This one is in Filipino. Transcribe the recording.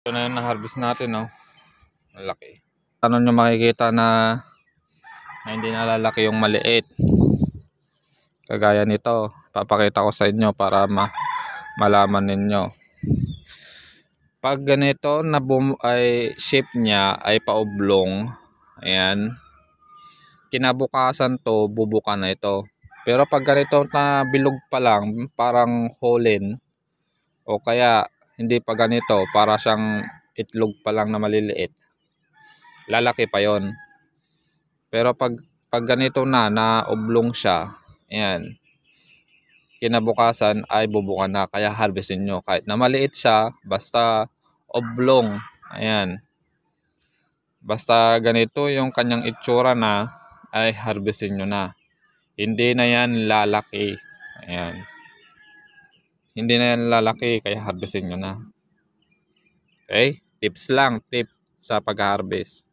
Ito na yung na-harvest natin, no? Malaki. Ano nyo makikita na hindi nalalaki yung maliit. Kagaya nito, papakita ko sa inyo para malaman ninyo. Pag ganito na ay shape niya ay paoblong, ayan, kinabukasan to bubuka na ito. Pero pag ganito na bilog pa lang, parang holen, o kaya hindi pa ganito, para siyang itlog pa lang na maliliit, lalaki pa yon. Pero pag ganito na oblong siya, ayan, kinabukasan ay bubuka na, kaya harvestin nyo. Kahit na maliit siya, basta oblong, ayan, basta ganito yung kanyang itsura na, ay harvestin nyo na. Hindi na yan lalaki, ayan, hindi na yan lalaki, kaya harvestin nyo na. Okay, tips lang, tip sa pag-harvest.